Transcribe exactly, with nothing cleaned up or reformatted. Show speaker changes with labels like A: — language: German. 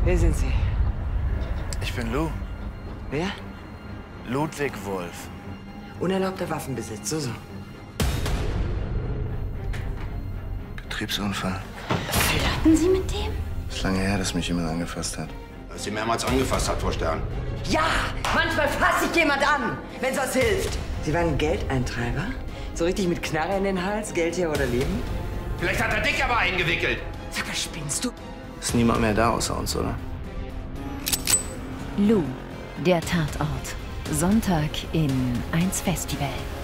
A: Wer sind Sie?
B: Ich bin Lou.
A: Wer?
B: Ludwig Wolf.
A: Unerlaubter Waffenbesitz, so so.
B: Betriebsunfall.
C: Flirten Sie mit dem?
B: Ist lange her, dass mich jemand angefasst hat.
D: Als sie mehrmals angefasst hat, Frau Stern.
A: Ja, manchmal fasst sich jemand an, wenn's was hilft. Sie waren Geldeintreiber? So richtig mit Knarre in den Hals, Geld her oder Leben?
D: Vielleicht hat er dich aber eingewickelt.
A: Sag mal, spinnst du?
B: Ist niemand mehr da außer uns, oder?
C: Lou, der Tatort. Sonntag in eins Festival.